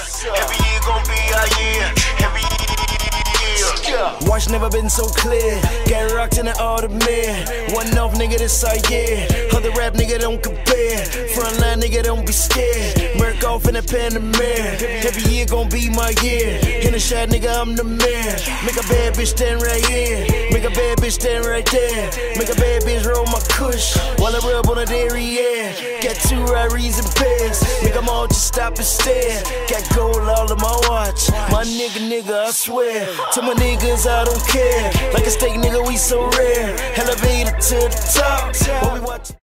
Every year gon' be our year. Every year. Watch never been so clear. Get rocked in the automatic. One off nigga, this our year. Other rap nigga don't compare. Frontline nigga don't be scared. Merc off in the Panamera. Every year gon' be my year. In the shot nigga, I'm the mayor. Make a bad bitch stand right here. Make a bad bitch stand right there. Make a bad bitch roll my kush while I rub on the derriere. Got 2 Rarries and pairs. Make them all just stop and stare. Got gold all in my watch. My nigga, I swear. To my niggas, I don't care. Like a steak nigga, we so rare. Elevated to the top. While we watch